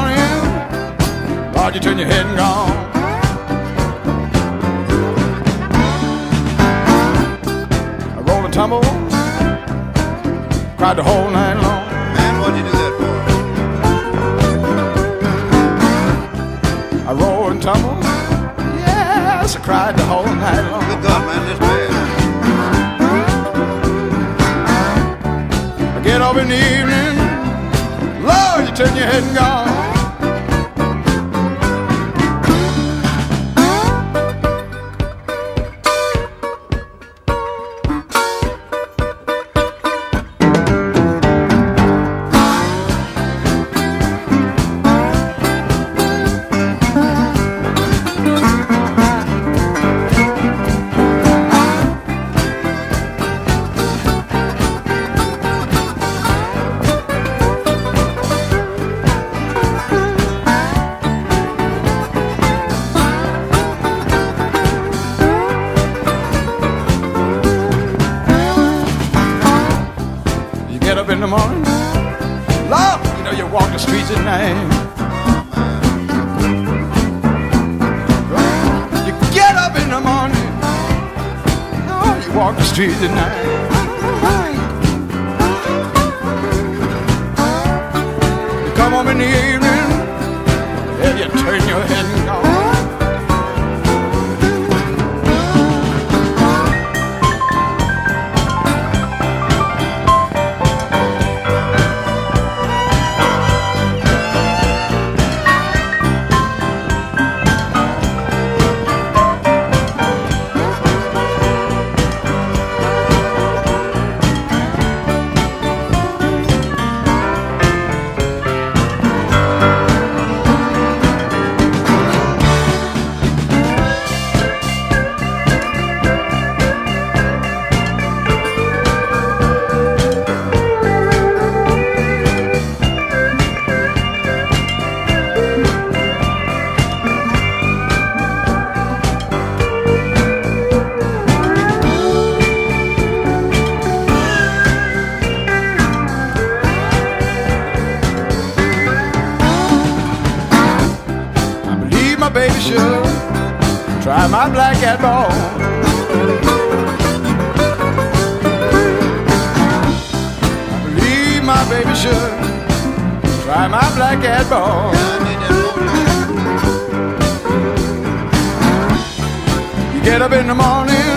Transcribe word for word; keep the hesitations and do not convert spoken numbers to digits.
morning, Lord, you turn your head and gone. I roll and tumble, cried the whole night long. Man, what'd you do that for? I roll and tumble, yes, I cried the whole night long. Good God, man, this bad. I get up in the evening, Lord, you turn your head and gone. Get up in the morning, Lord, you know you walk the streets at night. You get up in the morning, Lord, you walk the streets at night. You come home in the evening, and you turn your head and go. My baby should try my black cat ball. I believe my baby should try my black cat ball. You get up in the morning,